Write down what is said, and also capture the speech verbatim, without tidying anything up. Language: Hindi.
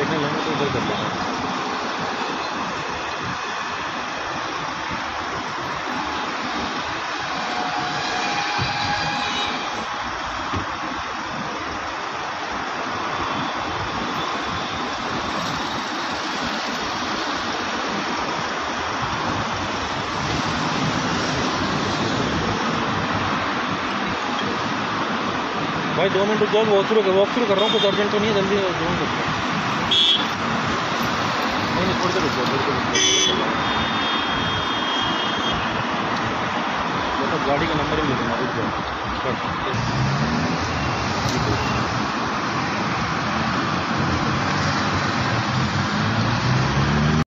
बैठने लगे तो इधर कर लेंगे। भाई दो मिनट रुक जाओ, वॉक थ्रू वॉक थ्रू कर रहा हूँ, कुछ अर्जेंट तो नहीं है, जल्दी जोन करता हूँ। नहीं नहीं थोड़ी देर रुक जाओ, थोड़ी देर रुक जाओ, गाड़ी का नंबर ही नहीं देना, रुक जाओ।